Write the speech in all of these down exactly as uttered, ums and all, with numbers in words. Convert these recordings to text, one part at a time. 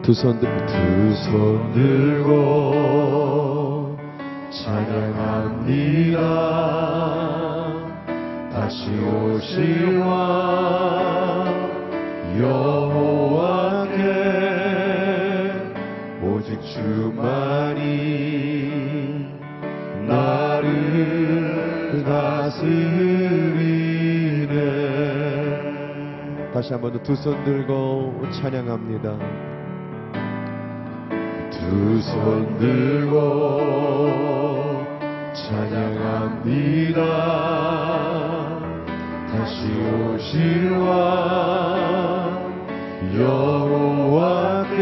두 손 들고 두 손 들고 찬양합니다. 다시 오실 왕 여호와께 오직 주만이 나를 다스리네. 다시 한 번 더 두 손 들고 찬양합니다. 두 손 들고 찬양합니다. 다시 오실 왕 여호와께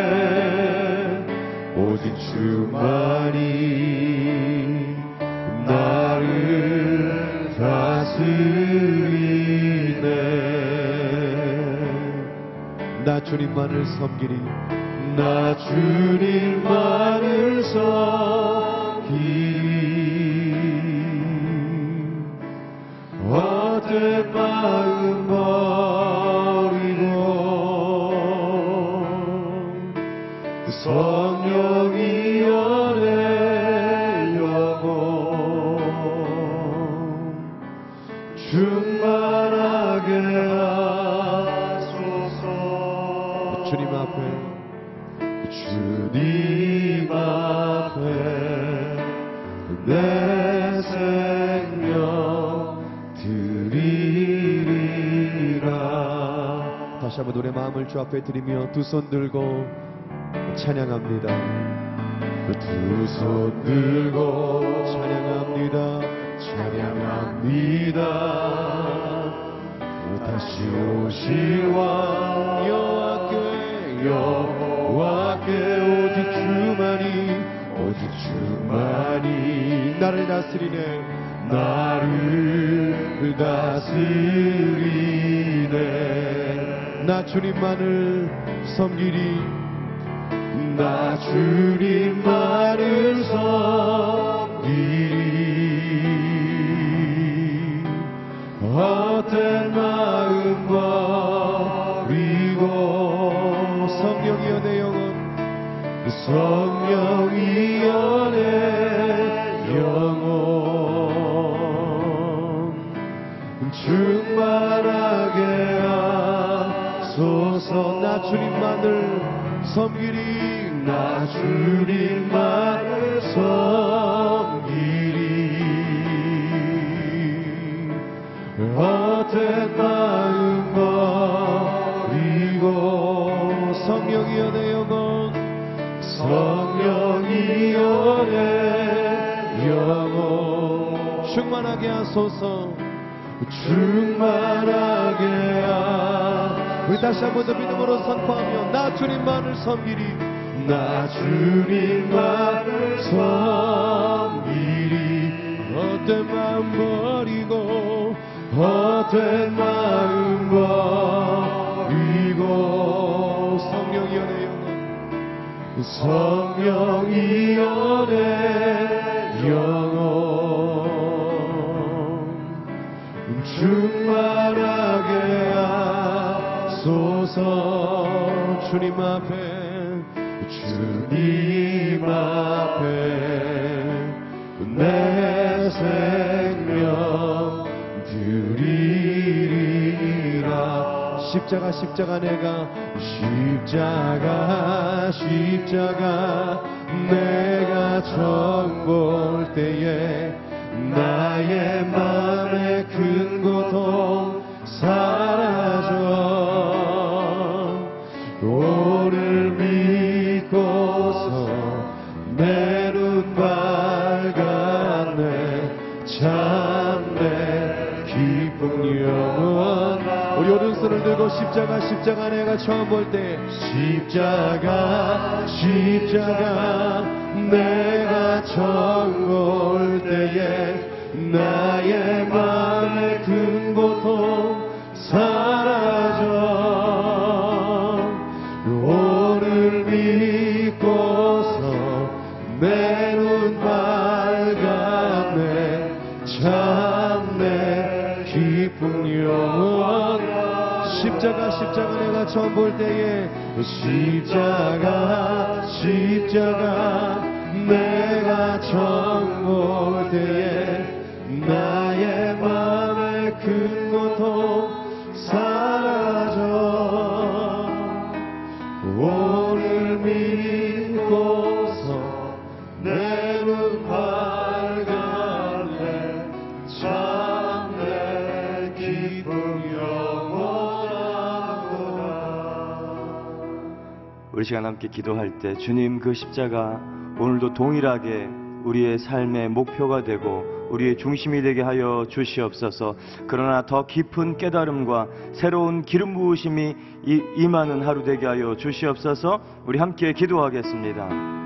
오직 주만이 나를 다스리네. 나 주님만을 섬기리. 나 주님만을 섬기리. 헛된 마음 버리고 성령이 연애 영혼 충만하게 하소서. 주님 앞에 주님 앞에 내 생명 드리리라. 다시 한번 노래 마음을 주 앞에 드리며 두 손 들고 찬양합니다. 두 손 들고 찬양합니다. 찬양합니다. 다시 오실 왕 여호와께 여호와께 오직 주만이 오직 주만이 나를 다스리네. 나를 다스리네. 나 주님만을 섬기리. 나 주님만을 섬기리. 헛된 마음 버리고 성령이여 내 영혼 성령이여 내 영혼 충만하게 하소서. 나 주님만을 섬기리. 나 주님만을 섬기리. 헛된 마음 버리고 성령이여 내 영혼 성령이여 내 영혼 충만하게 하소서. 충만하게 하. 우리 다시 한 번 더 믿음으로 선포하며 나 주님만을 섬기리. 나 주님만을 섬기리. 헛된 마음 버리고 헛된 마음 버리고 성령이여 내 영혼 성령이여 내 영혼 충만하게 하소서. 주님 앞에 주님 앞에 내 생명 드리리라. 십자가 십자가 내가 십자가 십자가 내가 처음 볼 때에 나의 마음의 큰 고통 사라져. 오늘 믿고서 내 눈 밝았네. 참내 기쁜 영원. 우리 오른손을 들고 십자가 십자가 내가 처음 볼 때 십자가 십자가 내가 처음 볼 때에 나의 마음의 큰 고통 사라져. 오늘 믿고서 내 눈 밝았네. 참내 기쁜 영원 십자가 십자가 내가 처음 볼 때에 십자가 십자가 내가 처음 볼 때에 나의 마음의 큰 고통 사라져 오늘 믿고서 내 눈 밝았네 참 내 기쁨 영원하구나. 우리 시간 함께 기도할 때 주님 그 십자가 오늘도 동일하게 우리의 삶의 목표가 되고 우리의 중심이 되게 하여 주시옵소서. 그러나 더 깊은 깨달음과 새로운 기름 부으심이 임하는 하루 되게 하여 주시옵소서. 우리 함께 기도하겠습니다.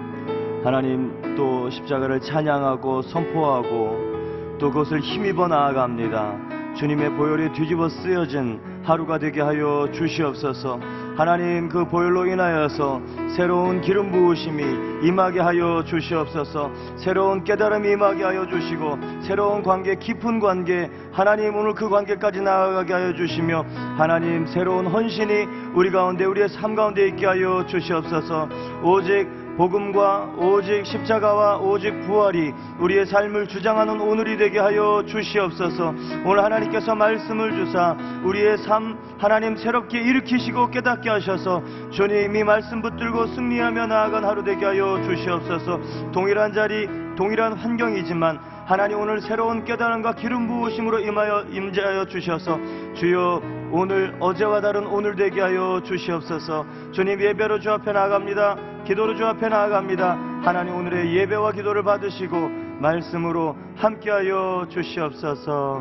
하나님, 또 십자가를 찬양하고 선포하고 또 그것을 힘입어 나아갑니다. 주님의 보혈이 뒤집어 쓰여진 하루가 되게 하여 주시옵소서. 하나님, 그 보혈로 인하여서 새로운 기름 부으심이 임하게 하여 주시옵소서. 새로운 깨달음이 임하게 하여 주시고 새로운 관계, 깊은 관계, 하나님 오늘 그 관계까지 나아가게 하여 주시며 하나님 새로운 헌신이 우리 가운데, 우리의 삶 가운데 있게 하여 주시옵소서. 오직 복음과 오직 십자가와 오직 부활이 우리의 삶을 주장하는 오늘이 되게 하여 주시옵소서. 오늘 하나님께서 말씀을 주사 우리의 삶 하나님 새롭게 일으키시고 깨닫게 하셔서 주님이 말씀 붙들고 승리하며 나아간 하루 되게 하여 주시옵소서. 동일한 자리, 동일한 환경이지만 하나님 오늘 새로운 깨달음과 기름 부으심으로 임하여 임재하여 주셔서 주여 오늘 어제와 다른 오늘 되게 하여 주시옵소서. 주님, 예배로 주 앞에 나아갑니다. 기도로 주 앞에 나아갑니다. 하나님 오늘의 예배와 기도를 받으시고 말씀으로 함께하여 주시옵소서.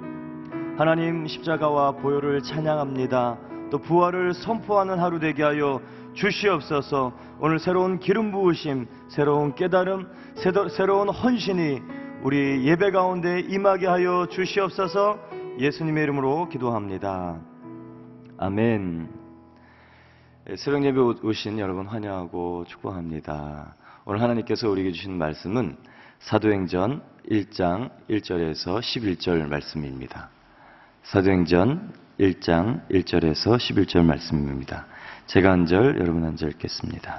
하나님, 십자가와 보혈을 찬양합니다. 또 부활을 선포하는 하루 되게 하여 주시옵소서. 오늘 새로운 기름 부으심, 새로운 깨달음, 새로운 헌신이 우리 예배 가운데 임하게 하여 주시옵소서. 예수님의 이름으로 기도합니다. 아멘. 새벽 예배 오신 여러분 환영하고 축복합니다. 오늘 하나님께서 우리에게 주신 말씀은 사도행전 일 장 일 절에서 십일 절 말씀입니다. 사도행전 일 장 일 절에서 십일 절 말씀입니다. 제가 한 절, 여러분 한 절 읽겠습니다.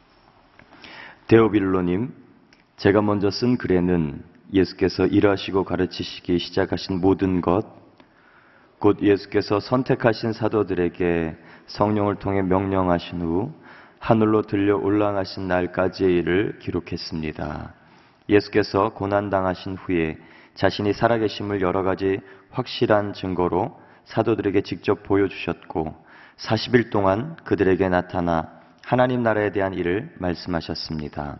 데오빌로님, 제가 먼저 쓴 글에는 예수께서 일하시고 가르치시기 시작하신 모든 것, 곧 예수께서 선택하신 사도들에게 성령을 통해 명령하신 후 하늘로 들려 올라가신 날까지의 일을 기록했습니다. 예수께서 고난당하신 후에 자신이 살아계심을 여러 가지 확실한 증거로 사도들에게 직접 보여주셨고 사십 일 동안 그들에게 나타나 하나님 나라에 대한 일을 말씀하셨습니다.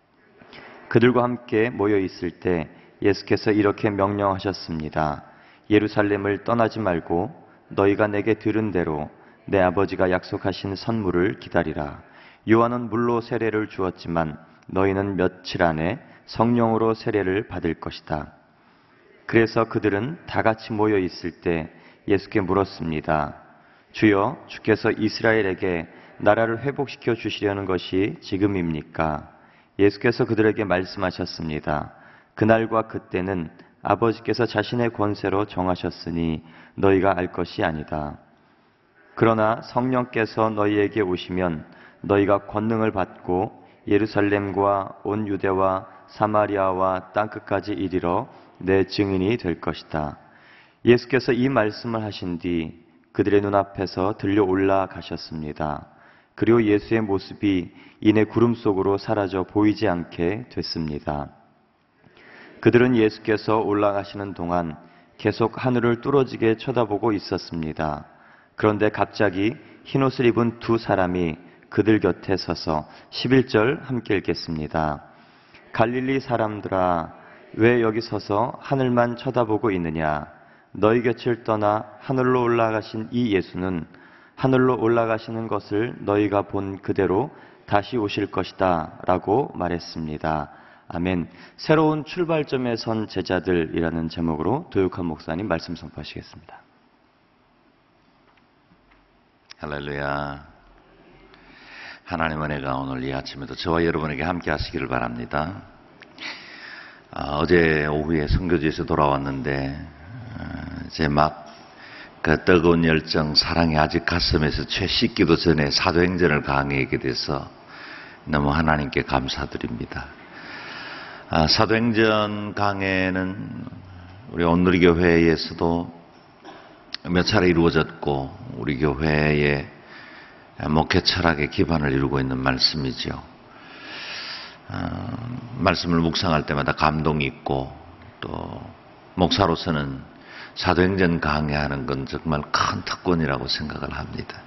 그들과 함께 모여 있을 때 예수께서 이렇게 명령하셨습니다. 예루살렘을 떠나지 말고 너희가 내게 들은 대로 내 아버지가 약속하신 선물을 기다리라. 요한은 물로 세례를 주었지만 너희는 며칠 안에 성령으로 세례를 받을 것이다. 그래서 그들은 다 같이 모여 있을 때 예수께 물었습니다. 주여, 주께서 이스라엘에게 나라를 회복시켜 주시려는 것이 지금입니까? 예수께서 그들에게 말씀하셨습니다. 그날과 그때는 아버지께서 자신의 권세로 정하셨으니 너희가 알 것이 아니다. 그러나 성령께서 너희에게 오시면 너희가 권능을 받고 예루살렘과 온 유대와 사마리아와 땅끝까지 이르러 내 증인이 될 것이다. 예수께서 이 말씀을 하신 뒤 그들의 눈앞에서 들려 올라가셨습니다. 그리고 예수의 모습이 이내 구름 속으로 사라져 보이지 않게 됐습니다. 그들은 예수께서 올라가시는 동안 계속 하늘을 뚫어지게 쳐다보고 있었습니다. 그런데 갑자기 흰옷을 입은 두 사람이 그들 곁에 서서 십일 절 함께 읽겠습니다. 갈릴리 사람들아, 왜 여기 서서 하늘만 쳐다보고 있느냐? 너희 곁을 떠나 하늘로 올라가신 이 예수는 하늘로 올라가시는 것을 너희가 본 그대로 다시 오실 것이다 라고 말했습니다. 아멘. 새로운 출발점에 선 제자들이라는 제목으로 도육한 목사님 말씀 선포하시겠습니다. 할렐루야. 하나님 은혜가 오늘 이 아침에도 저와 여러분에게 함께 하시기를 바랍니다. 아, 어제 오후에 선교지에서 돌아왔는데 어, 이제 막 그 뜨거운 열정, 사랑이 아직 가슴에서 채 씻기도 전에 사도행전을 강의하게 돼서 너무 하나님께 감사드립니다. 아, 사도행전 강해는 우리 온누리교회에서도 몇 차례 이루어졌고 우리 교회의 목회 철학의 기반을 이루고 있는 말씀이죠. 아, 말씀을 묵상할 때마다 감동이 있고 또 목사로서는 사도행전 강해하는 건 정말 큰 특권이라고 생각을 합니다.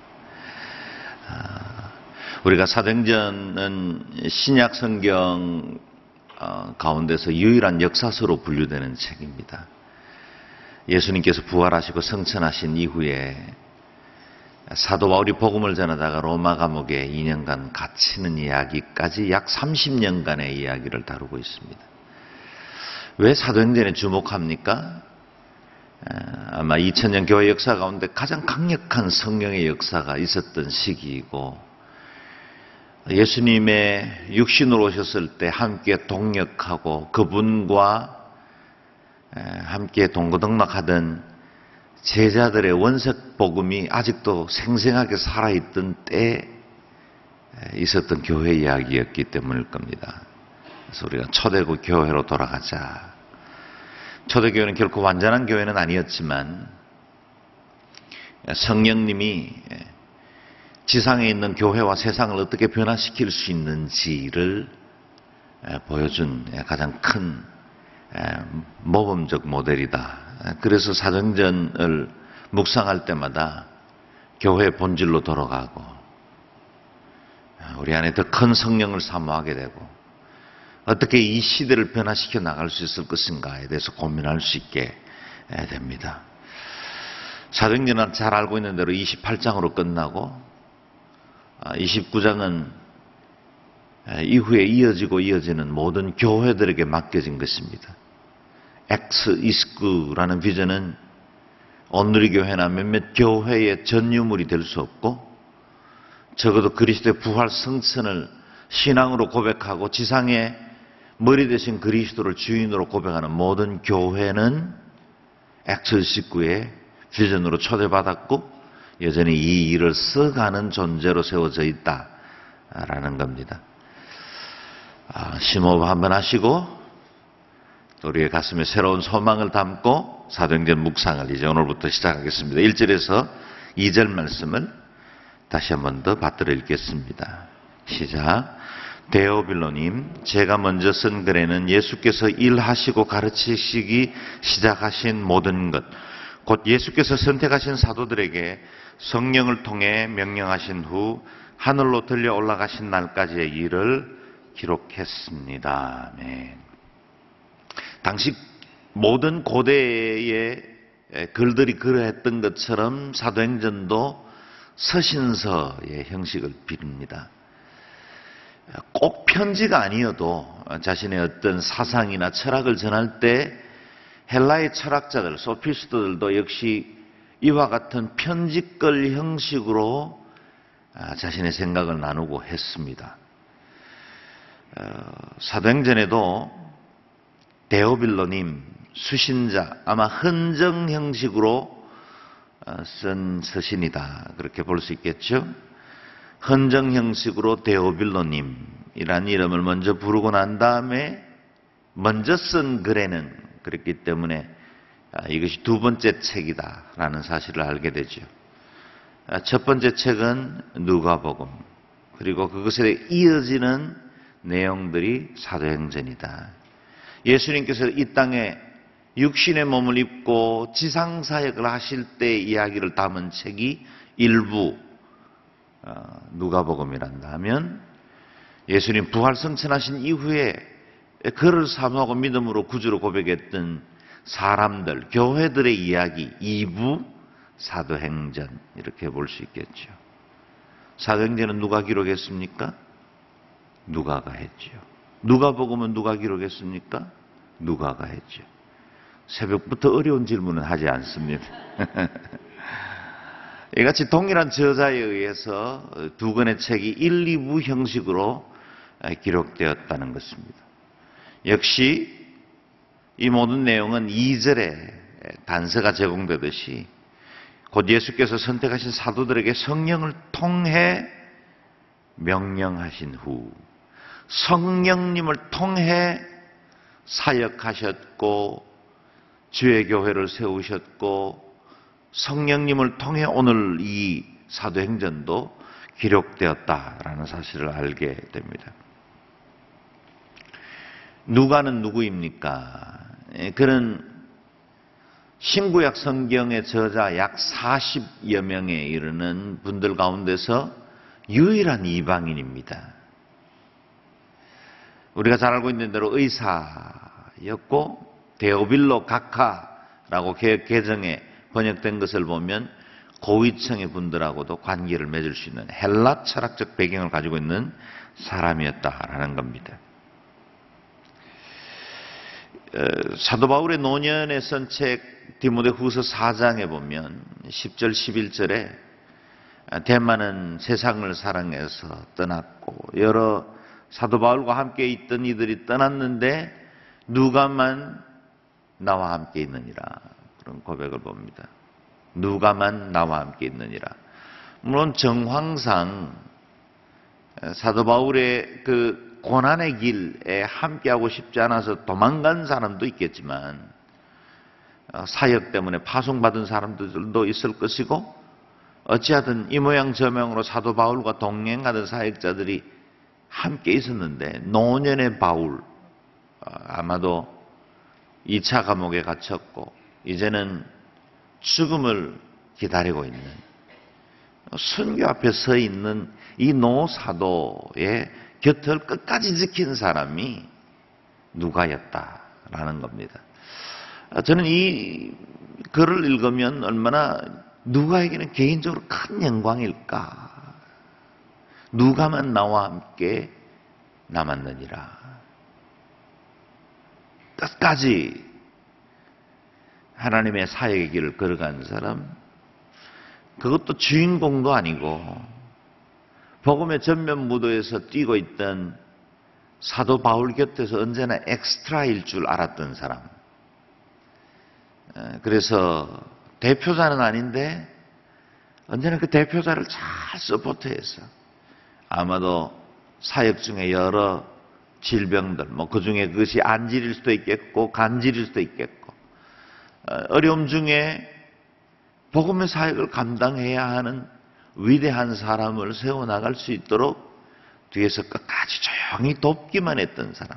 아, 우리가 사도행전은 신약 성경 어, 가운데서 유일한 역사서로 분류되는 책입니다. 예수님께서 부활하시고 승천하신 이후에 사도 바울이 복음을 전하다가 로마 감옥에 이 년간 갇히는 이야기까지 약 삼십 년간의 이야기를 다루고 있습니다. 왜 사도행전에 주목합니까? 아마 이천 년 교회 역사 가운데 가장 강력한 성령의 역사가 있었던 시기이고 예수님의 육신으로 오셨을 때 함께 동역하고 그분과 함께 동고동락하던 제자들의 원색 복음이 아직도 생생하게 살아있던 때에 있었던 교회 이야기였기 때문일 겁니다. 그래서 우리가 초대교 교회로 돌아가자. 초대교회는 결코 완전한 교회는 아니었지만 성령님이 지상에 있는 교회와 세상을 어떻게 변화시킬 수 있는지를 보여준 가장 큰 모범적 모델이다. 그래서 사도행전을 묵상할 때마다 교회의 본질로 돌아가고 우리 안에 더 큰 성령을 사모하게 되고 어떻게 이 시대를 변화시켜 나갈 수 있을 것인가에 대해서 고민할 수 있게 됩니다. 사도행전은 잘 알고 있는 대로 이십팔 장으로 끝나고 이십구 장은 이후에 이어지고 이어지는 모든 교회들에게 맡겨진 것입니다. 엑스 이십구라는 비전은 온누리교회나 몇몇 교회의 전유물이 될 수 없고 적어도 그리스도의 부활 승천을 신앙으로 고백하고 지상의 머리 대신 그리스도를 주인으로 고백하는 모든 교회는 엑스 이십구의 비전으로 초대받았고 여전히 이 일을 써가는 존재로 세워져 있다라는 겁니다. 아, 심호흡 한번 하시고 우리의 가슴에 새로운 소망을 담고 사도행전 묵상을 이제 오늘부터 시작하겠습니다. 일 절에서 이 절 말씀을 다시 한 번 더 받들어 읽겠습니다. 시작. 데오빌로님, 제가 먼저 쓴 글에는 예수께서 일하시고 가르치시기 시작하신 모든 것, 곧 예수께서 선택하신 사도들에게 성령을 통해 명령하신 후 하늘로 들려 올라가신 날까지의 일을 기록했습니다. 네. 당시 모든 고대의 글들이 그러했던 것처럼 사도행전도 서신서의 형식을 빕니다. 꼭 편지가 아니어도 자신의 어떤 사상이나 철학을 전할 때 헬라의 철학자들, 소피스트들도 역시 이와 같은 편지글 형식으로 자신의 생각을 나누고 했습니다. 사도행전에도 데오빌로님, 수신자, 아마 헌정 형식으로 쓴 서신이다. 그렇게 볼 수 있겠죠? 헌정 형식으로 데오빌로님이라는 이름을 먼저 부르고 난 다음에 먼저 쓴 글에는 그랬기 때문에 이것이 두 번째 책이다라는 사실을 알게 되죠. 첫 번째 책은 누가복음, 그리고 그것에 이어지는 내용들이 사도행전이다. 예수님께서 이 땅에 육신의 몸을 입고 지상사역을 하실 때 이야기를 담은 책이 일부 누가복음이란다 하면 예수님 부활 승천하신 이후에 그를 사모하고 믿음으로 구주로 고백했던 사람들, 교회들의 이야기 이부 사도행전 이렇게 볼 수 있겠죠. 사도행전은 누가 기록했습니까? 누가가 했죠. 누가복음은 누가 기록했습니까? 누가가 했죠. 새벽부터 어려운 질문은 하지 않습니다. 이같이 동일한 저자에 의해서 두 권의 책이 일, 이 부 형식으로 기록되었다는 것입니다. 역시 이 모든 내용은 이 절에 단서가 제공되듯이 곧 예수께서 선택하신 사도들에게 성령을 통해 명령하신 후 성령님을 통해 사역하셨고 주의 교회를 세우셨고 성령님을 통해 오늘 이 사도행전도 기록되었다라는 사실을 알게 됩니다. 누가는 누구입니까? 그는 신구약 성경의 저자 약 사십여 명에 이르는 분들 가운데서 유일한 이방인입니다. 우리가 잘 알고 있는 대로 의사였고 데오빌로 각하라고 개정에 번역된 것을 보면 고위층의 분들하고도 관계를 맺을 수 있는 헬라 철학적 배경을 가지고 있는 사람이었다라는 겁니다. 사도 바울의 노년에 쓴 책 디모데후서 사 장에 보면 십 절 십일 절에 데마는 세상을 사랑해서 떠났고 여러 사도 바울과 함께 있던 이들이 떠났는데 누가만 나와 함께 있느니라, 그런 고백을 봅니다. 누가만 나와 함께 있느니라. 물론 정황상 사도 바울의 그 고난의 길에 함께하고 싶지 않아서 도망간 사람도 있겠지만 사역 때문에 파송받은 사람들도 있을 것이고 어찌하든 이 모양 저 모양으로 사도 바울과 동행하던 사역자들이 함께 있었는데 노년의 바울 아마도 이 차 감옥에 갇혔고 이제는 죽음을 기다리고 있는 선교 앞에 서 있는 이 노사도의 곁을 끝까지 지킨 사람이 누가였다라는 겁니다. 저는 이 글을 읽으면 얼마나 누가에게는 개인적으로 큰 영광일까. 누가만 나와 함께 남았느니라. 끝까지 하나님의 사역의 길을 걸어간 사람, 그것도 주인공도 아니고 복음의 전면 무도에서 뛰고 있던 사도 바울 곁에서 언제나 엑스트라일 줄 알았던 사람. 그래서 대표자는 아닌데 언제나 그 대표자를 잘 서포트해서 아마도 사역 중에 여러 질병들, 뭐 그 중에 그것이 안질일 수도 있겠고 간질일 수도 있겠고 어려움 중에 복음의 사역을 감당해야 하는 위대한 사람을 세워나갈 수 있도록 뒤에서 끝까지 조용히 돕기만 했던 사람.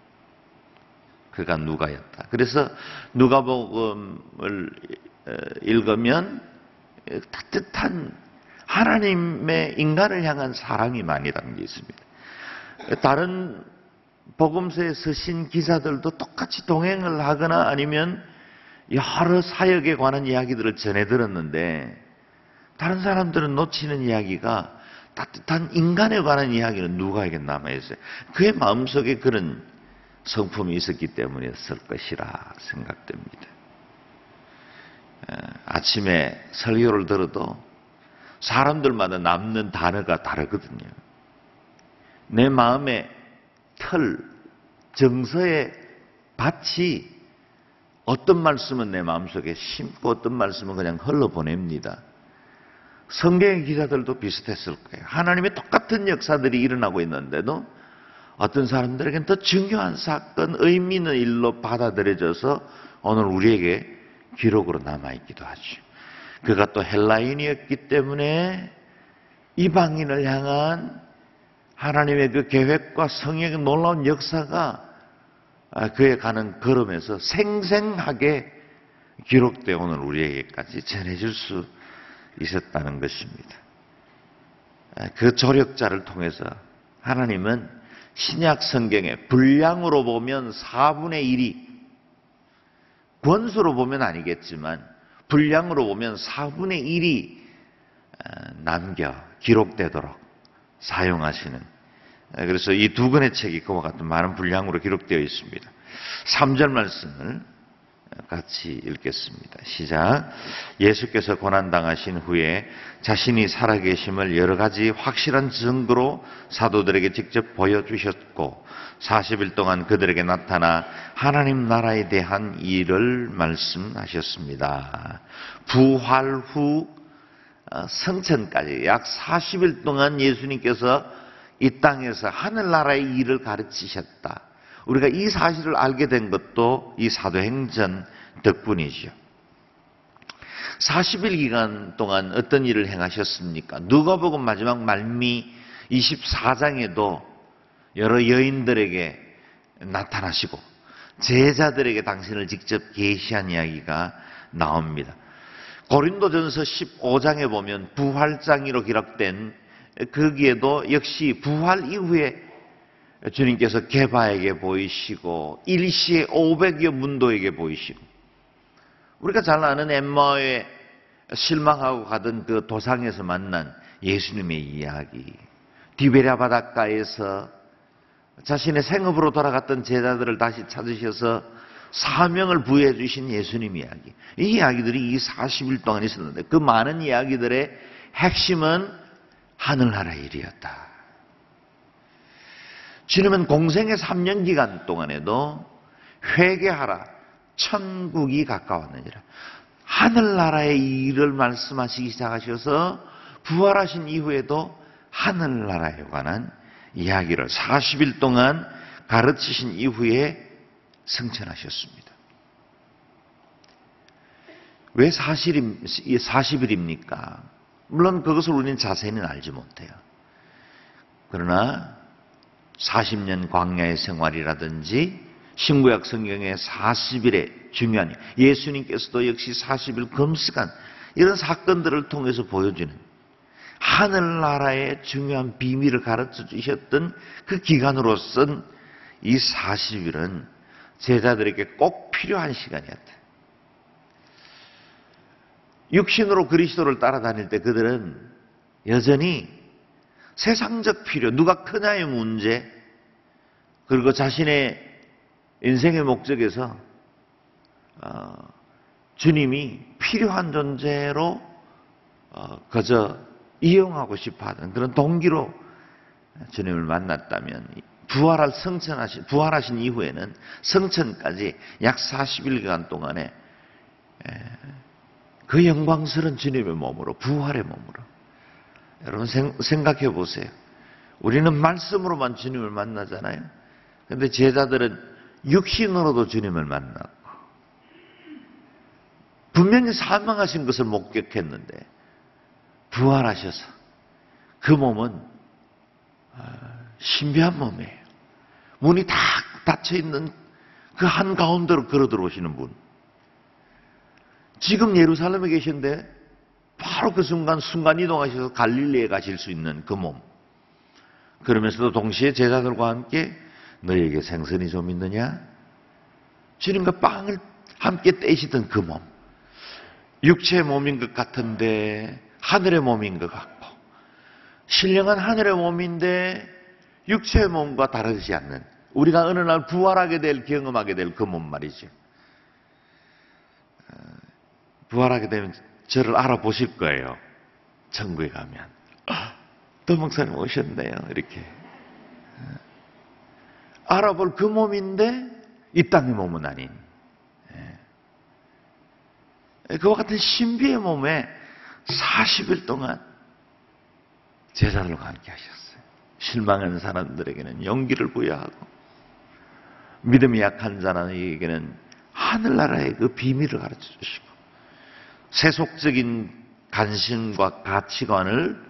그가 누가였다. 그래서 누가복음을 읽으면 따뜻한 하나님의 인간을 향한 사랑이 많이 담겨 있습니다. 다른 복음서에 서신 기사들도 똑같이 동행을 하거나 아니면 여러 사역에 관한 이야기들을 전해 들었는데 다른 사람들은 놓치는 이야기가 따뜻한 인간에 관한 이야기는 누가에게 남아있어요. 그의 마음속에 그런 성품이 있었기 때문이었을 것이라 생각됩니다. 아침에 설교를 들어도 사람들마다 남는 단어가 다르거든요. 내 마음의 틀, 정서의 밭이 어떤 말씀은 내 마음속에 심고 어떤 말씀은 그냥 흘러보냅니다. 성경의 기사들도 비슷했을 거예요. 하나님의 똑같은 역사들이 일어나고 있는데도 어떤 사람들에게는 더 중요한 사건, 의미 있는 일로 받아들여져서 오늘 우리에게 기록으로 남아있기도 하죠. 그가 또 헬라인이었기 때문에 이방인을 향한 하나님의 그 계획과 성령의 놀라운 역사가 그에 가는 걸음에서 생생하게 기록되어 오늘 우리에게까지 전해질 수 있었다는 것입니다. 그 조력자를 통해서 하나님은 신약 성경의 분량으로 보면 사분의 일이, 권수로 보면 아니겠지만 분량으로 보면 사분의 일이 남겨 기록되도록 사용하시는, 그래서 이 두 권의 책이 그와 같은 많은 분량으로 기록되어 있습니다. 삼 절 말씀을 같이 읽겠습니다. 시작. 예수께서 고난당하신 후에 자신이 살아계심을 여러 가지 확실한 증거로 사도들에게 직접 보여주셨고 사십 일 동안 그들에게 나타나 하나님 나라에 대한 일을 말씀하셨습니다. 부활 후 성천까지 약 사십 일 동안 예수님께서 이 땅에서 하늘나라의 일을 가르치셨다. 우리가 이 사실을 알게 된 것도 이 사도행전 덕분이죠. 사십 일 기간 동안 어떤 일을 행하셨습니까? 누가복음 마지막 말미 이십사 장에도 여러 여인들에게 나타나시고 제자들에게 당신을 직접 계시한 이야기가 나옵니다. 고린도전서 십오 장에 보면 부활장이로 기록된 거기에도 역시 부활 이후에 주님께서 게바에게 보이시고 일시에 오백여 문도에게 보이시고 우리가 잘 아는 엠마오에 실망하고 가던 그 도상에서 만난 예수님의 이야기, 디베랴 바닷가에서 자신의 생업으로 돌아갔던 제자들을 다시 찾으셔서 사명을 부여해 주신 예수님 이야기, 이 이야기들이 이 사십 일 동안 있었는데 그 많은 이야기들의 핵심은 하늘나라의 일이었다. 주님은 공생의 삼 년 기간 동안에도 회개하라, 천국이 가까웠느니라, 하늘나라의 일을 말씀하시기 시작하셔서 부활하신 이후에도 하늘나라에 관한 이야기를 사십 일 동안 가르치신 이후에 승천하셨습니다. 왜 사십 일입니까? 물론 그것을 우리는 자세히는 알지 못해요. 그러나 사십 년 광야의 생활이라든지 신구약 성경의 사십 일의 중요한 예수님께서도 역시 사십 일 금식한 이런 사건들을 통해서 보여주는 하늘나라의 중요한 비밀을 가르쳐 주셨던 그 기간으로선 이 사십 일은 제자들에게 꼭 필요한 시간이었다. 육신으로 그리스도를 따라다닐 때 그들은 여전히 세상적 필요, 누가 크냐의 문제, 그리고 자신의 인생의 목적에서 어, 주님이 필요한 존재로 어, 그저 이용하고 싶어하던 그런 동기로 주님을 만났다면 부활할 성천하신 부활하신 이후에는 성천까지 약 사십 일간 동안에 에, 그 영광스러운 주님의 몸으로, 부활의 몸으로. 여러분 생각해 보세요. 우리는 말씀으로만 주님을 만나잖아요. 그런데 제자들은 육신으로도 주님을 만났고 분명히 사망하신 것을 목격했는데 부활하셔서 그 몸은 신비한 몸이에요. 문이 다 닫혀있는 그 한가운데로 걸어 들어오시는 분. 지금 예루살렘에 계신데 바로 그 순간 순간 이동하셔서 갈릴리에 가실 수 있는 그 몸. 그러면서도 동시에 제자들과 함께 너희에게 생선이 좀 있느냐? 주님과 빵을 함께 떼시던 그 몸. 육체의 몸인 것 같은데 하늘의 몸인 것 같고, 신령한 하늘의 몸인데 육체의 몸과 다르지 않는, 우리가 어느 날 부활하게 될, 경험하게 될 그 몸 말이죠. 부활하게 되면 저를 알아보실 거예요. 천국에 가면. 또 목사님 오셨네요. 이렇게. 알아볼 그 몸인데 이 땅의 몸은 아닌. 그와 같은 신비의 몸에 사십 일 동안 제자들과 함께 하셨어요. 실망한 사람들에게는 용기를 부여하고 믿음이 약한 사람에게는 하늘나라의 그 비밀을 가르쳐 주시고 세속적인 관심과 가치관을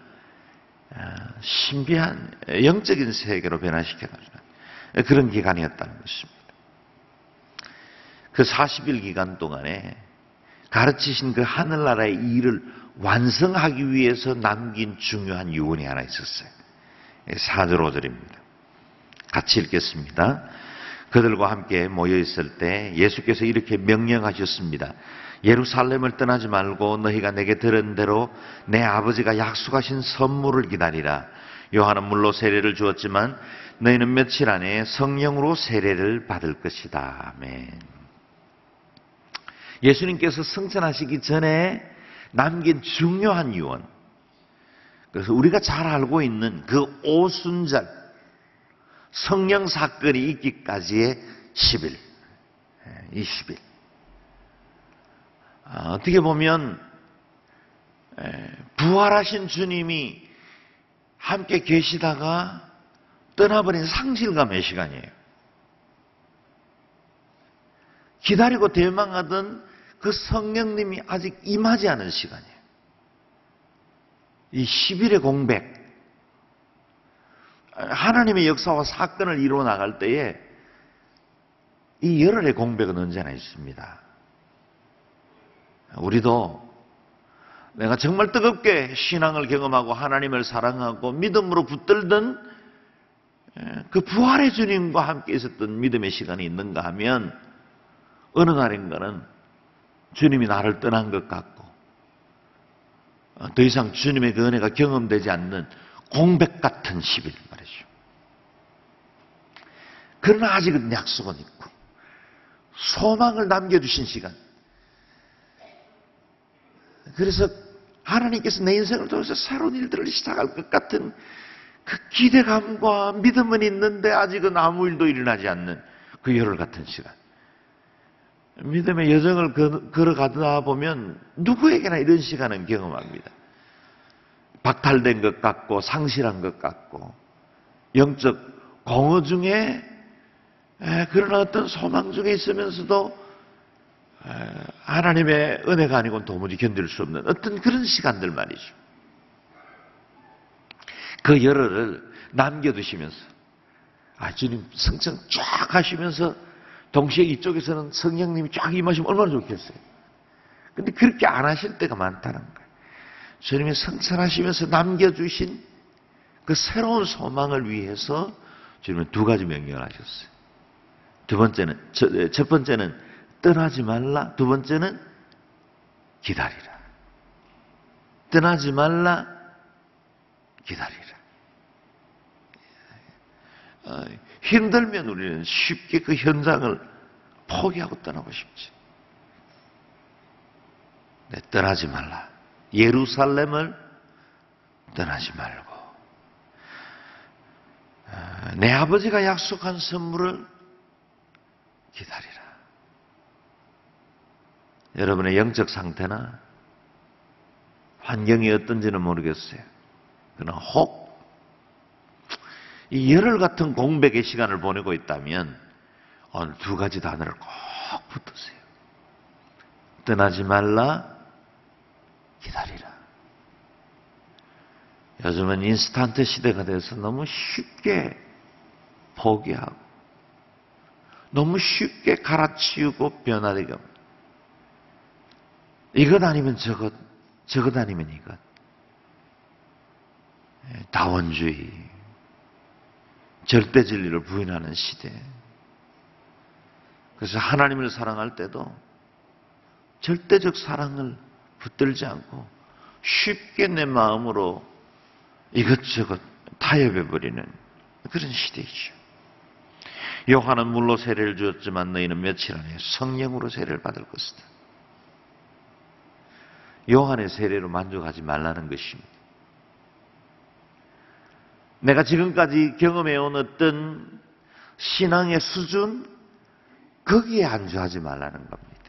신비한 영적인 세계로 변화시켜가지고 그런 기간이었다는 것입니다. 그 사십 일 기간 동안에 가르치신 그 하늘나라의 일을 완성하기 위해서 남긴 중요한 유언이 하나 있었어요. 사 절 오 절입니다. 같이 읽겠습니다. 그들과 함께 모여있을 때 예수께서 이렇게 명령하셨습니다. 예루살렘을 떠나지 말고 너희가 내게 들은 대로 내 아버지가 약속하신 선물을 기다리라. 요한은 물로 세례를 주었지만 너희는 며칠 안에 성령으로 세례를 받을 것이다. 아멘. 예수님께서 승천하시기 전에 남긴 중요한 유언. 그래서 우리가 잘 알고 있는 그 오순절 성령 사건이 있기까지의 십 일, 이 십 일. 어떻게 보면 부활하신 주님이 함께 계시다가 떠나버린 상실감의 시간이에요. 기다리고 대망하던 그 성령님이 아직 임하지 않은 시간이에요. 이 십 일의 공백, 하나님의 역사와 사건을 이루어 나갈 때에 이 열흘의 공백은 언제나 있습니다. 우리도 내가 정말 뜨겁게 신앙을 경험하고 하나님을 사랑하고 믿음으로 붙들던 그 부활의 주님과 함께 있었던 믿음의 시간이 있는가 하면 어느 날인가는 주님이 나를 떠난 것 같고 더 이상 주님의 그 은혜가 경험되지 않는 공백 같은 십 일 말이죠. 그러나 아직은 약속은 있고 소망을 남겨주신 시간. 그래서 하나님께서 내 인생을 통해서 새로운 일들을 시작할 것 같은 그 기대감과 믿음은 있는데 아직은 아무 일도 일어나지 않는 그 열흘 같은 시간. 믿음의 여정을 걸어가다 보면 누구에게나 이런 시간은 경험합니다. 박탈된 것 같고 상실한 것 같고 영적 공허 중에 그런 어떤 소망 중에 있으면서도 하나님의 은혜가 아니고는 도무지 견딜 수 없는 어떤 그런 시간들 말이죠. 그 열흘을 남겨두시면서 아 주님 성청 쫙 하시면서 동시에 이쪽에서는 성령님이 쫙 임하시면 얼마나 좋겠어요. 근데 그렇게 안 하실 때가 많다는 거예요. 주님이 성천하시면서 남겨주신 그 새로운 소망을 위해서 주님은 두 가지 명령을 하셨어요. 두 번째는, 첫, 첫 번째는 떠나지 말라. 두 번째는 기다리라. 떠나지 말라. 기다리라. 어, 힘들면 우리는 쉽게 그 현장을 포기하고 떠나고 싶지. 네, 떠나지 말라. 예루살렘을 떠나지 말고 어, 내 아버지가 약속한 선물을 기다리라. 여러분의 영적 상태나 환경이 어떤지는 모르겠어요. 그러나 혹 이 열흘 같은 공백의 시간을 보내고 있다면 오늘 두 가지 단어를 꼭 붙으세요. 떠나지 말라, 기다리라. 요즘은 인스턴트 시대가 돼서 너무 쉽게 포기하고 너무 쉽게 갈아치우고 변화되게 합니다. 이것 아니면 저것, 저것 아니면 이것. 다원주의, 절대 진리를 부인하는 시대. 그래서 하나님을 사랑할 때도 절대적 사랑을 붙들지 않고 쉽게 내 마음으로 이것저것 타협해버리는 그런 시대이죠. 요한은 물로 세례를 주었지만 너희는 며칠 안에 성령으로 세례를 받을 것이다. 요한의 세례로 만족하지 말라는 것입니다. 내가 지금까지 경험해온 어떤 신앙의 수준, 거기에 안주하지 말라는 겁니다.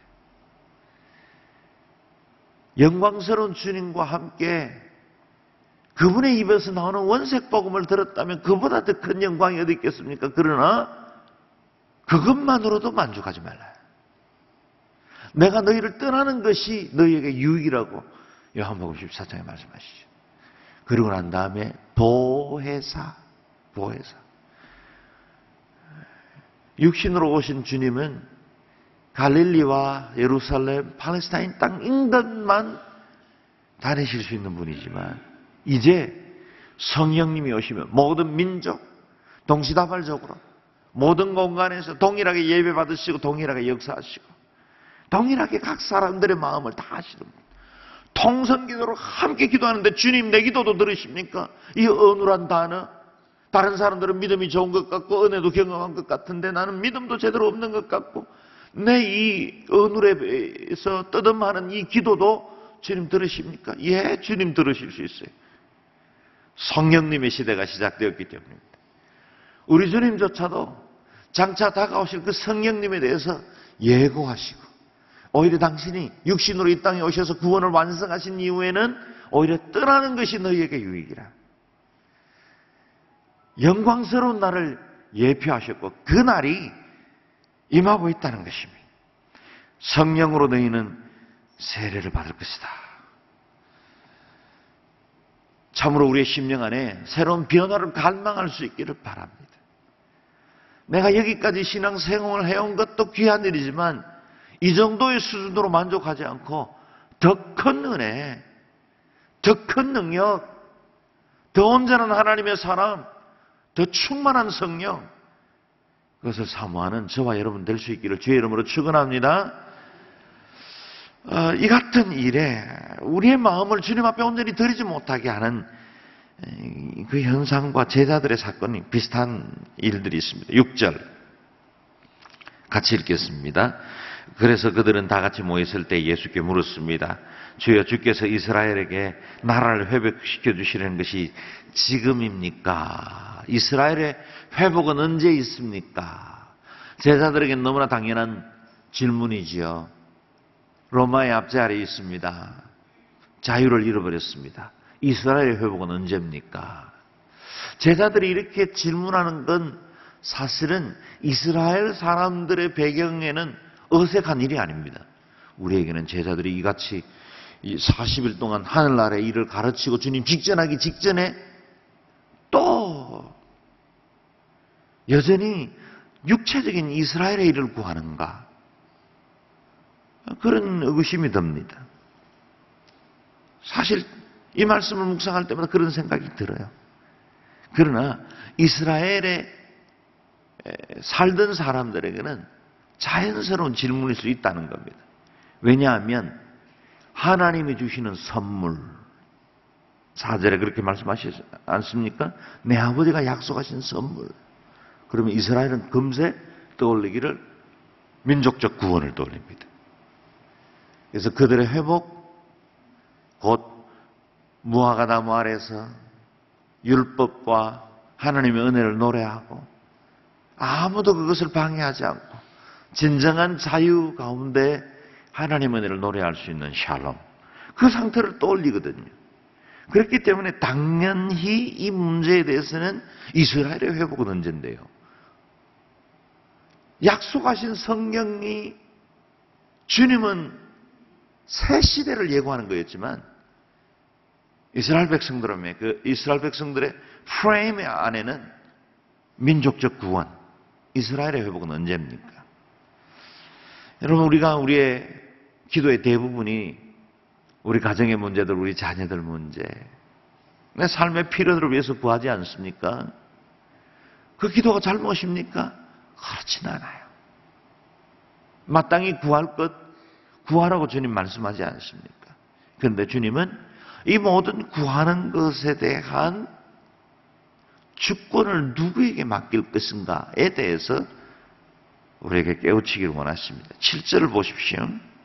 영광스러운 주님과 함께 그분의 입에서 나오는 원색복음을 들었다면 그보다 더 큰 영광이 어디 있겠습니까? 그러나 그것만으로도 만족하지 말라. 내가 너희를 떠나는 것이 너희에게 유익이라고 요한복음 십사 장에 말씀하시죠. 그러고 난 다음에 보혜사, 보혜사. 육신으로 오신 주님은 갈릴리와 예루살렘, 팔레스타인 땅 인근만 다니실 수 있는 분이지만 이제 성령님이 오시면 모든 민족, 동시다발적으로 모든 공간에서 동일하게 예배 받으시고 동일하게 역사하시고 동일하게 각 사람들의 마음을 다 아시는 분. 통성기도로 함께 기도하는데 주님 내 기도도 들으십니까? 이 어눌한 단어. 다른 사람들은 믿음이 좋은 것 같고 은혜도 경험한 것 같은데 나는 믿음도 제대로 없는 것 같고 내 이 어눌에서 떠듬하는 이 기도도 주님 들으십니까? 예, 주님 들으실 수 있어요. 성령님의 시대가 시작되었기 때문입니다. 우리 주님조차도 장차 다가오실 그 성령님에 대해서 예고하시고, 오히려 당신이 육신으로 이 땅에 오셔서 구원을 완성하신 이후에는 오히려 떠나는 것이 너희에게 유익이라. 영광스러운 날을 예표하셨고 그 날이 임하고 있다는 것입니다. 성령으로 너희는 세례를 받을 것이다. 참으로 우리의 심령 안에 새로운 변화를 갈망할 수 있기를 바랍니다. 내가 여기까지 신앙생활을 해온 것도 귀한 일이지만 이 정도의 수준으로 만족하지 않고 더 큰 은혜, 더 큰 능력, 더 온전한 하나님의 사랑, 더 충만한 성령, 그것을 사모하는 저와 여러분 될 수 있기를 주의 이름으로 축원합니다. 어, 이 같은 일에 우리의 마음을 주님 앞에 온전히 드리지 못하게 하는 그 현상과 제자들의 사건이 비슷한 일들이 있습니다. 육 절 같이 읽겠습니다. 그래서 그들은 다 같이 모였을 때 예수께 물었습니다. 주여, 주께서 이스라엘에게 나라를 회복시켜 주시려는 것이 지금입니까? 이스라엘의 회복은 언제 있습니까? 제자들에게 너무나 당연한 질문이지요. 로마의 앞자리에 있습니다. 자유를 잃어버렸습니다. 이스라엘의 회복은 언제입니까? 제자들이 이렇게 질문하는 건 사실은 이스라엘 사람들의 배경에는 어색한 일이 아닙니다. 우리에게는 제자들이 이같이 사십 일 동안 하늘나라의 일을 가르치고 주님 직전하기 직전에 또 여전히 육체적인 이스라엘의 일을 구하는가? 그런 의구심이 듭니다. 사실 이 말씀을 묵상할 때마다 그런 생각이 들어요. 그러나 이스라엘에 살던 사람들에게는 자연스러운 질문일 수 있다는 겁니다. 왜냐하면 하나님이 주시는 선물, 사 절에 그렇게 말씀하시지 않습니까? 내 아버지가 약속하신 선물. 그러면 이스라엘은 금세 떠올리기를 민족적 구원을 떠올립니다. 그래서 그들의 회복, 곧 무화과 나무 아래서 율법과 하나님의 은혜를 노래하고 아무도 그것을 방해하지 않고 진정한 자유 가운데 하나님의 은혜를 노래할 수 있는 샬롬, 그 상태를 떠올리거든요. 그렇기 때문에 당연히 이 문제에 대해서는 이스라엘의 회복은 언젠데요. 약속하신 성령이 주님은 새 시대를 예고하는 거였지만 이스라엘 백성들의 그 이스라엘 백성들의 프레임 안에는 민족적 구원, 이스라엘의 회복은 언제입니까? 여러분, 우리가 우리의 기도의 대부분이 우리 가정의 문제들, 우리 자녀들 문제, 내 삶의 필요들을 위해서 구하지 않습니까? 그 기도가 잘못입니까? 그렇진 않아요. 마땅히 구할 것 구하라고 주님 말씀하지 않습니까? 그런데 주님은 이 모든 구하는 것에 대한 주권을 누구에게 맡길 것인가에 대해서 우리에게 깨우치기를 원하십니다. 칠 절을 보십시오.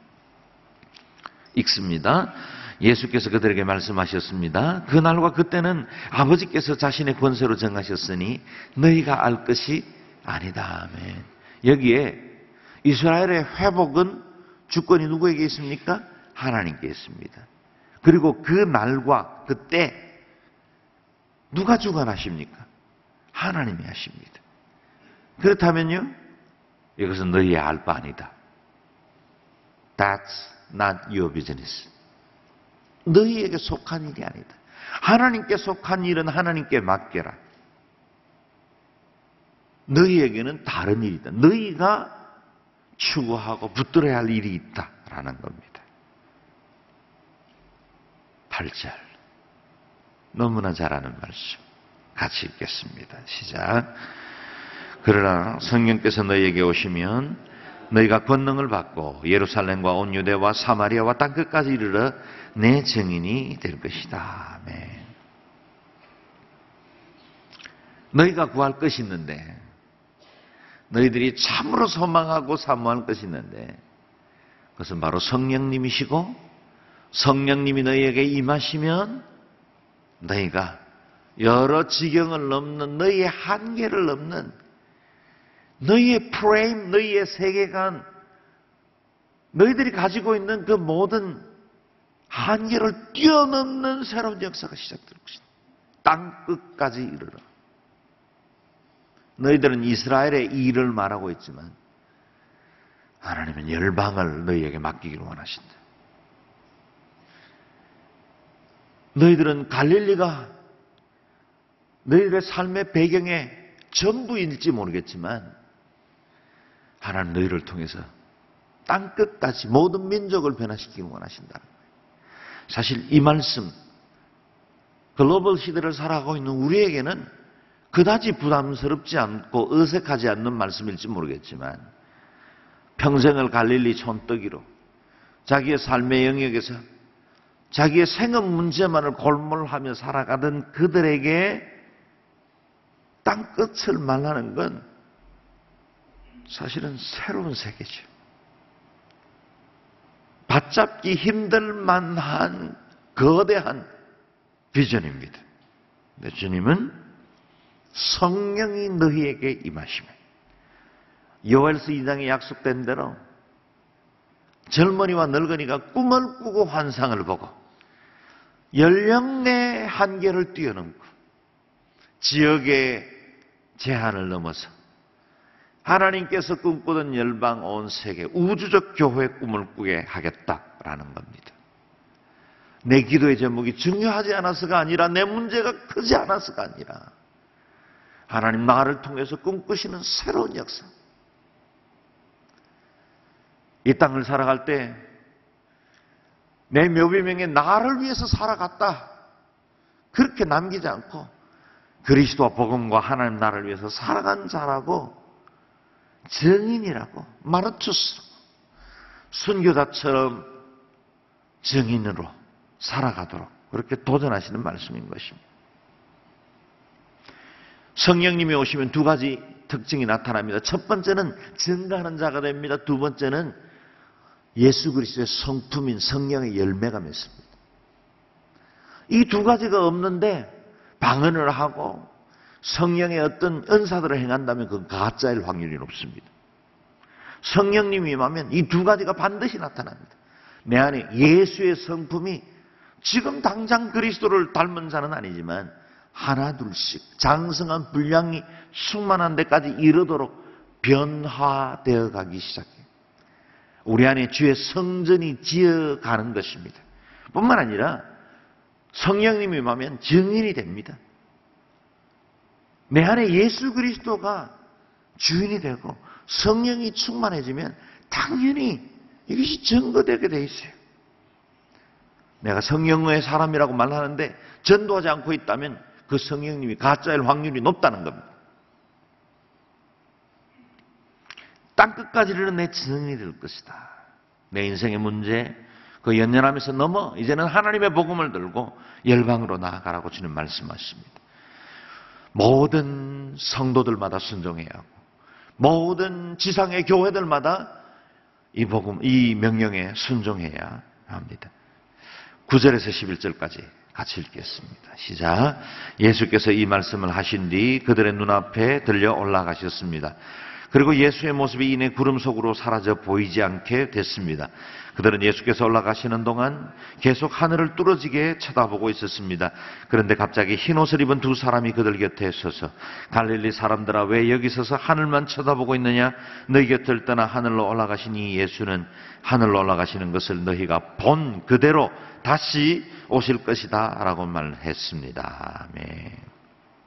읽습니다. 예수께서 그들에게 말씀하셨습니다. 그날과 그때는 아버지께서 자신의 권세로 정하셨으니 너희가 알 것이 아니다. 아멘. 여기에 이스라엘의 회복은 주권이 누구에게 있습니까? 하나님께 있습니다. 그리고 그 날과 그때 누가 주관하십니까? 하나님이 하십니다. 그렇다면요, 이것은 너희의 알 바 아니다. That's not your business. 너희에게 속한 일이 아니다. 하나님께 속한 일은 하나님께 맡겨라. 너희에게는 다른 일이다. 너희가 추구하고 붙들어야 할 일이 있다라는 겁니다. 팔 절. 너무나 잘 아는 말씀. 같이 읽겠습니다. 시작. 그러나 성령께서 너희에게 오시면 너희가 권능을 받고 예루살렘과 온 유대와 사마리아와 땅끝까지 이르러 내 증인이 될 것이다. 아멘. 너희가 구할 것이 있는데 너희들이 참으로 소망하고 사모할 것이 있는데 그것은 바로 성령님이시고 성령님이 너희에게 임하시면 너희가 여러 지경을 넘는 너희의 한계를 넘는 너희의 프레임, 너희의 세계관, 너희들이 가지고 있는 그 모든 한계를 뛰어넘는 새로운 역사가 시작될 것이다. 땅 끝까지 이르러. 너희들은 이스라엘의 일을 말하고 있지만 하나님은 열방을 너희에게 맡기기를 원하신다. 너희들은 갈릴리가 너희들의 삶의 배경의 전부일지 모르겠지만 하나님 너희를 통해서 땅 끝까지 모든 민족을 변화시키기 원하신다. 사실 이 말씀, 글로벌 시대를 살아가고 있는 우리에게는 그다지 부담스럽지 않고 어색하지 않는 말씀일지 모르겠지만 평생을 갈릴리 촌뜨기로 자기의 삶의 영역에서 자기의 생업 문제만을 골몰하며 살아가던 그들에게 땅 끝을 말하는 건 사실은 새로운 세계죠. 받잡기 힘들 만한 거대한 비전입니다. 근데 주님은 성령이 너희에게 임하시면 요엘서 이 장에 약속된 대로 젊은이와 늙은이가 꿈을 꾸고 환상을 보고 연령의 한계를 뛰어넘고 지역의 제한을 넘어서 하나님께서 꿈꾸던 열방 온 세계 우주적 교회의 꿈을 꾸게 하겠다라는 겁니다. 내 기도의 제목이 중요하지 않아서가 아니라 내 문제가 크지 않아서가 아니라 하나님 나를 통해서 꿈꾸시는 새로운 역사. 이 땅을 살아갈 때 내 묘비명에 나를 위해서 살아갔다. 그렇게 남기지 않고 그리스도와 복음과 하나님 나라를 위해서 살아간 자라고 증인이라고 마르투스 순교자처럼 증인으로 살아가도록 그렇게 도전하시는 말씀인 것입니다. 성령님이 오시면 두 가지 특징이 나타납니다. 첫 번째는 증거하는 자가 됩니다. 두 번째는 예수 그리스도의 성품인 성령의 열매가 맺습니다. 이 두 가지가 없는데 방언을 하고 성령의 어떤 은사들을 행한다면 그건 가짜일 확률이 높습니다. 성령님이 임하면 이 두 가지가 반드시 나타납니다. 내 안에 예수의 성품이 지금 당장 그리스도를 닮은 자는 아니지만 하나 둘씩 장성한 분량이 충만한 데까지 이르도록 변화되어 가기 시작해요. 우리 안에 주의 성전이 지어가는 것입니다. 뿐만 아니라 성령님이 임하면 증인이 됩니다. 내 안에 예수 그리스도가 주인이 되고 성령이 충만해지면 당연히 이것이 증거되게 돼 있어요. 내가 성령의 사람이라고 말하는데 전도하지 않고 있다면 그 성령님이 가짜일 확률이 높다는 겁니다. 땅끝까지 이르는 내 증인이 될 것이다. 내 인생의 문제, 그 연연하면서 넘어 이제는 하나님의 복음을 들고 열방으로 나아가라고 주님 말씀하십니다. 모든 성도들마다 순종해야 하고 모든 지상의 교회들마다 이 복음, 이 명령에 순종해야 합니다. 구 절에서 십일 절까지 같이 읽겠습니다. 시작. 예수께서 이 말씀을 하신 뒤 그들의 눈앞에 들려 올라가셨습니다. 그리고 예수의 모습이 이내 구름 속으로 사라져 보이지 않게 됐습니다. 그들은 예수께서 올라가시는 동안 계속 하늘을 뚫어지게 쳐다보고 있었습니다. 그런데 갑자기 흰옷을 입은 두 사람이 그들 곁에 서서 갈릴리 사람들아 왜 여기 서서 하늘만 쳐다보고 있느냐? 너희 곁을 떠나 하늘로 올라가신 이 예수는 하늘로 올라가시는 것을 너희가 본 그대로 다시 오실 것이다 라고 말했습니다. 아멘.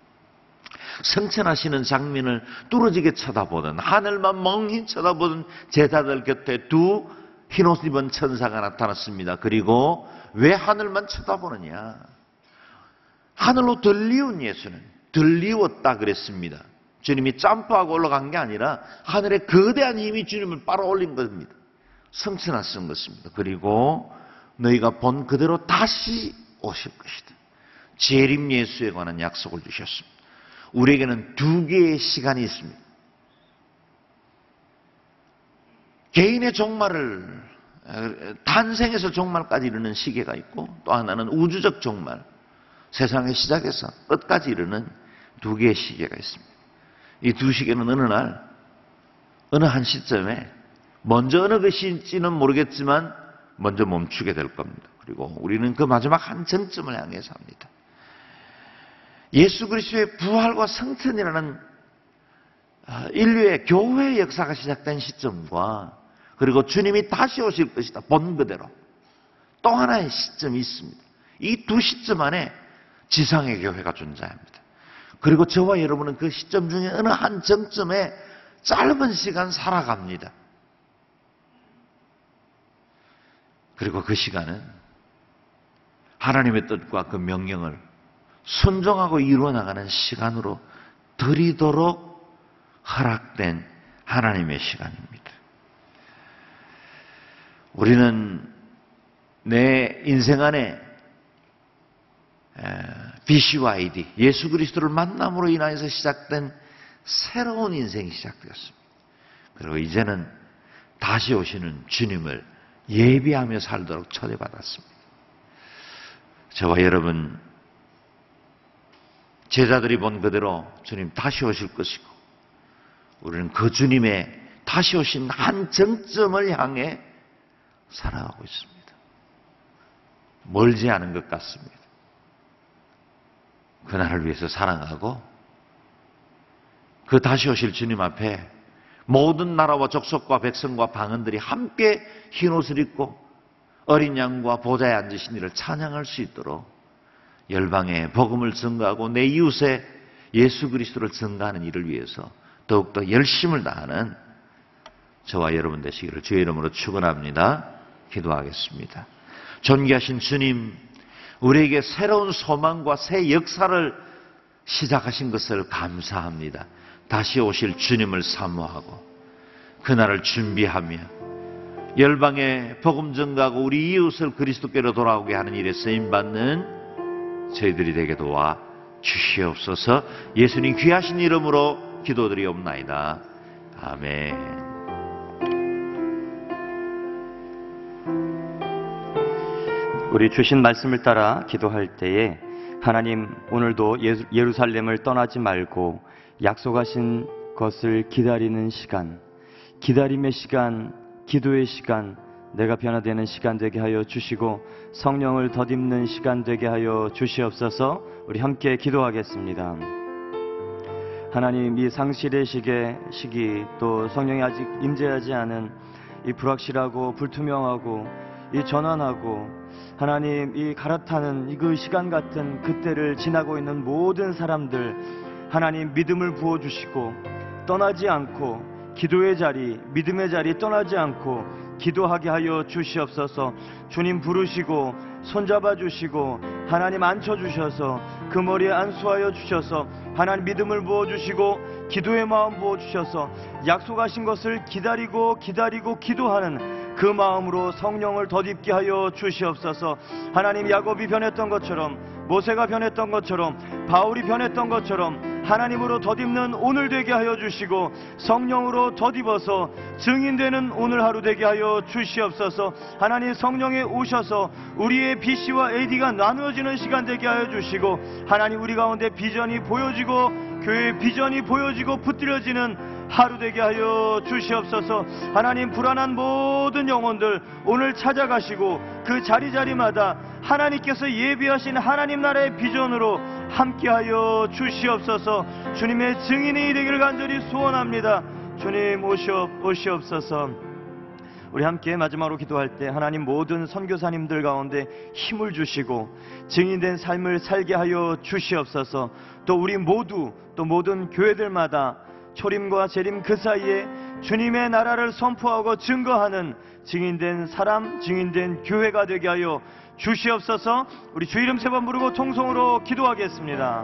성천하시는 장면을 뚫어지게 쳐다보던 하늘만 멍히 쳐다보던 제자들 곁에 두 흰옷 입은 천사가 나타났습니다. 그리고 왜 하늘만 쳐다보느냐? 하늘로 들리운 예수는 들리웠다 그랬습니다. 주님이 점프하고 올라간 게 아니라 하늘의 거대한 힘이 주님을 빨아올린 겁니다. 성천하신 것입니다. 그리고 너희가 본 그대로 다시 오실 것이다. 재림 예수에 관한 약속을 주셨습니다. 우리에게는 두 개의 시간이 있습니다. 개인의 종말을, 탄생에서 종말까지 이르는 시계가 있고, 또 하나는 우주적 종말, 세상의 시작에서 끝까지 이르는 두 개의 시계가 있습니다. 이 두 시계는 어느 날, 어느 한 시점에 먼저 어느 것인지는 모르겠지만 먼저 멈추게 될 겁니다. 그리고 우리는 그 마지막 한 정점을 향해 삽니다. 예수 그리스도의 부활과 성천이라는 인류의 교회의 역사가 시작된 시점과, 그리고 주님이 다시 오실 것이다, 본 그대로 또 하나의 시점이 있습니다. 이 두 시점 안에 지상의 교회가 존재합니다. 그리고 저와 여러분은 그 시점 중에 어느 한 정점에 짧은 시간 살아갑니다. 그리고 그 시간은 하나님의 뜻과 그 명령을 순종하고 이루어나가는 시간으로 드리도록 허락된 하나님의 시간입니다. 우리는 내 인생 안에 비씨와 아이디, 예수 그리스도를 만남으로 인하여서 시작된 새로운 인생이 시작되었습니다. 그리고 이제는 다시 오시는 주님을 예비하며 살도록 초대받았습니다. 저와 여러분, 제자들이 본 그대로 주님 다시 오실 것이고, 우리는 그 주님의 다시 오신 한 정점을 향해 살아가고 있습니다. 멀지 않은 것 같습니다. 그날을 위해서 사랑하고, 그 다시 오실 주님 앞에 모든 나라와 족속과 백성과 방언들이 함께 흰옷을 입고 어린 양과 보좌에 앉으신 이를 찬양할 수 있도록 열방에 복음을 전가하고 내 이웃에 예수 그리스도를 전가하는 일을 위해서 더욱더 열심을 다하는 저와 여러분 되시기를 주의 이름으로 축원합니다. 기도하겠습니다. 존귀하신 주님, 우리에게 새로운 소망과 새 역사를 시작하신 것을 감사합니다. 다시 오실 주님을 사모하고 그날을 준비하며 열방에 복음 전가하고 우리 이웃을 그리스도께로 돌아오게 하는 일에 쓰임받는 저희들이 되게 도와 주시옵소서. 예수님 귀하신 이름으로 기도드리옵나이다. 아멘. 우리 주신 말씀을 따라 기도할 때에 하나님, 오늘도 예루살렘을 떠나지 말고 약속하신 것을 기다리는 시간, 기다림의 시간, 기도의 시간, 내가 변화되는 시간 되게 하여 주시고 성령을 덧입는 시간 되게 하여 주시옵소서. 우리 함께 기도하겠습니다. 하나님, 이 상실의 시계, 시기, 또 성령이 아직 임재하지 않은 이 불확실하고 불투명하고 이 전환하고 하나님, 이 갈아타는 이 그 시간 같은 그때를 지나고 있는 모든 사람들, 하나님 믿음을 부어주시고 떠나지 않고 기도의 자리, 믿음의 자리 떠나지 않고 기도하게 하여 주시옵소서. 주님 부르시고 손잡아 주시고 하나님 앉혀주셔서 그 머리에 안수하여 주셔서 하나님 믿음을 부어주시고 기도의 마음 부어주셔서 약속하신 것을 기다리고 기다리고 기도하는 그 마음으로 성령을 덧입게 하여 주시옵소서. 하나님, 야곱이 변했던 것처럼, 모세가 변했던 것처럼, 바울이 변했던 것처럼 하나님으로 덧입는 오늘 되게 하여 주시고 성령으로 덧입어서 증인되는 오늘 하루 되게 하여 주시옵소서. 하나님, 성령에 오셔서 우리의 비씨와 에이디가 나누어지는 시간 되게 하여 주시고 하나님, 우리 가운데 비전이 보여지고 교회의 비전이 보여지고 붙들어지는 하루 되게 하여 주시옵소서. 하나님, 불안한 모든 영혼들 오늘 찾아가시고 그 자리자리마다 하나님께서 예비하신 하나님 나라의 비전으로 함께하여 주시옵소서. 주님의 증인이 되기를 간절히 소원합니다. 주님 오시옵, 오시옵소서. 우리 함께 마지막으로 기도할 때 하나님, 모든 선교사님들 가운데 힘을 주시고 증인된 삶을 살게 하여 주시옵소서. 또 우리 모두, 또 모든 교회들마다 초림과 재림 그 사이에 주님의 나라를 선포하고 증거하는 증인된 사람, 증인된 교회가 되게 하여 주시옵소서. 우리 주 이름 세 번 부르고 통성으로 기도하겠습니다.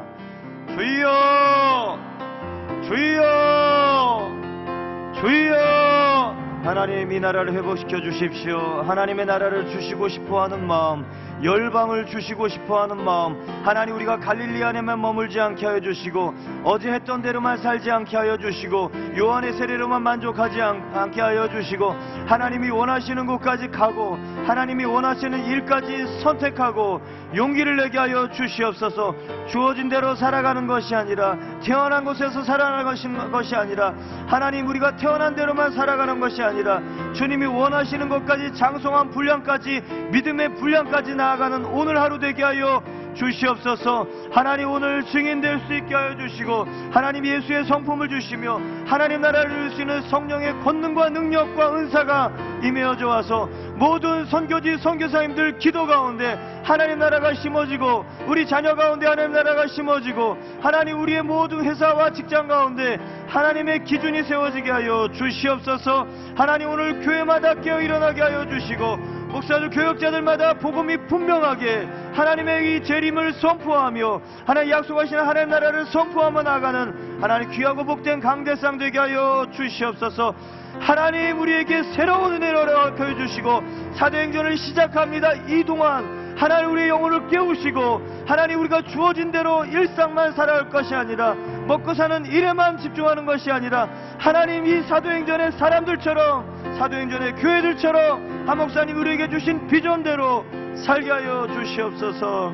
주여, 주여, 주여. 하나님 이 나라를 회복시켜 주십시오. 하나님의 나라를 주시고 싶어하는 마음, 열방을 주시고 싶어하는 마음, 하나님 우리가 갈릴리 안에만 머물지 않게 하여 주시고 어제 했던 대로만 살지 않게 하여 주시고 요한의 세례로만 만족하지 않게 하여 주시고 하나님이 원하시는 곳까지 가고 하나님이 원하시는 일까지 선택하고 용기를 내게 하여 주시옵소서. 주어진 대로 살아가는 것이 아니라 태어난 곳에서 살아가는 것이 아니라 하나님 우리가 태어난 대로만 살아가는 것이 아니라 주님이 원하시는 것까지 장성한 분량까지 믿음의 분량까지 나아가는 오늘 하루 되게 하여 주시옵소서. 하나님 오늘 증인될 수 있게 하여 주시고 하나님 예수의 성품을 주시며 하나님 나라를 이루시는 성령의 권능과 능력과 은사가 임하여 와서 모든 선교지 선교사님들 기도 가운데 하나님 나라가 심어지고 우리 자녀 가운데 하나님 나라가 심어지고 하나님 우리의 모든 회사와 직장 가운데 하나님의 기준이 세워지게 하여 주시옵소서. 하나님 오늘 교회마다 깨어 일어나게 하여 주시고 목사들 교역자들마다 복음이 분명하게 하나님의 이 재림을 선포하며 하나님 약속하시는 하나님 나라를 선포하며 나가는 하나님 귀하고 복된 강대상 되게 하여 주시옵소서. 하나님 우리에게 새로운 은혜를 허락해 주시고 사도행전을 시작합니다. 이 동안 하나님 우리의 영혼을 깨우시고 하나님 우리가 주어진 대로 일상만 살아갈 것이 아니라 먹고 사는 일에만 집중하는 것이 아니라 하나님 이 사도행전의 사람들처럼 사도행전의 교회들처럼 한 목사님 우리에게 주신 비전대로 살게 하여 주시옵소서.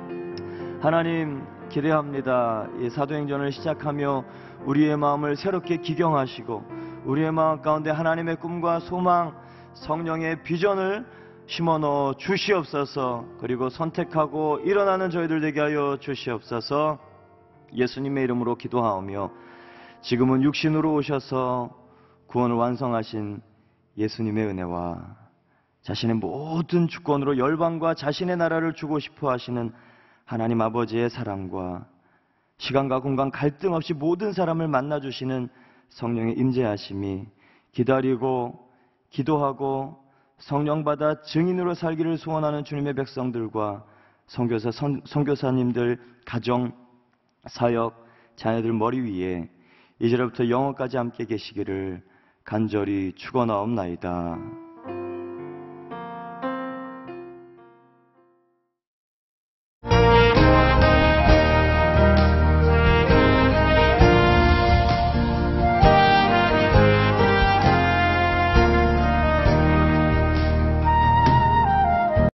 하나님 기대합니다. 이 사도행전을 시작하며 우리의 마음을 새롭게 기경하시고 우리의 마음 가운데 하나님의 꿈과 소망 성령의 비전을 심어넣어 주시옵소서. 그리고 선택하고 일어나는 저희들 되게 하여 주시옵소서. 예수님의 이름으로 기도하오며 지금은 육신으로 오셔서 구원을 완성하신 예수님의 은혜와 자신의 모든 주권으로 열방과 자신의 나라를 주고 싶어 하시는 하나님 아버지의 사랑과 시간과 공간 갈등 없이 모든 사람을 만나주시는 성령의 임재하심이 기다리고 기도하고 성령받아 증인으로 살기를 소원하는 주님의 백성들과 선교사, 선, 선교사님들, 가정, 사역, 자녀들 머리 위에 이제로부터 영원까지 함께 계시기를 간절히 축원하옵나이다.